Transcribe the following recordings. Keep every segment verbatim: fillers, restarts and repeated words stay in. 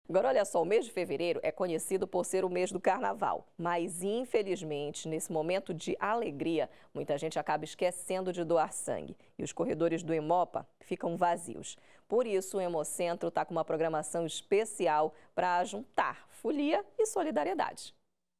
Agora, olha só, o mês de fevereiro é conhecido por ser o mês do carnaval, mas infelizmente, nesse momento de alegria, muita gente acaba esquecendo de doar sangue e os corredores do Hemopa ficam vazios. Por isso, o Hemocentro está com uma programação especial para juntar folia e solidariedade.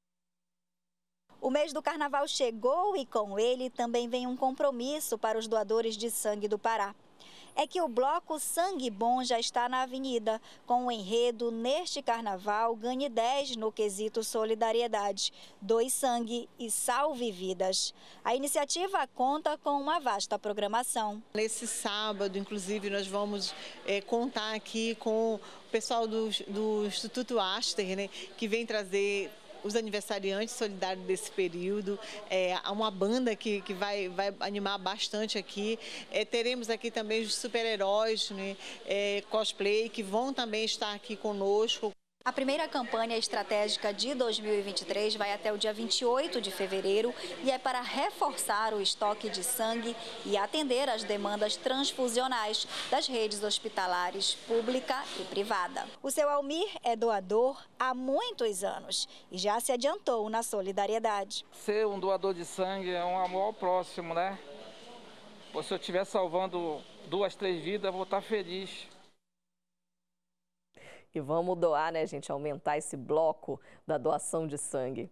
O mês do carnaval chegou e com ele também vem um compromisso para os doadores de sangue do Pará. É que o bloco Sangue Bom já está na avenida, com o enredo Neste Carnaval Ganhe dez no quesito solidariedade, doe sangue e salve vidas. A iniciativa conta com uma vasta programação. Nesse sábado, inclusive, nós vamos é, contar aqui com o pessoal do, do Instituto Aster, né, que vem trazer os aniversariantes solidários desse período. É, há uma banda que, que vai, vai animar bastante aqui. É, teremos aqui também os super-heróis, né, é, cosplay, que vão também estar aqui conosco. A primeira campanha estratégica de dois mil e vinte e três vai até o dia vinte e oito de fevereiro e é para reforçar o estoque de sangue e atender às demandas transfusionais das redes hospitalares pública e privada. O seu Almir é doador há muitos anos e já se adiantou na solidariedade. Ser um doador de sangue é um amor ao próximo, né? Se eu estiver salvando duas, três vidas, eu vou estar feliz. E vamos doar, né, gente? Aumentar esse bloco da doação de sangue.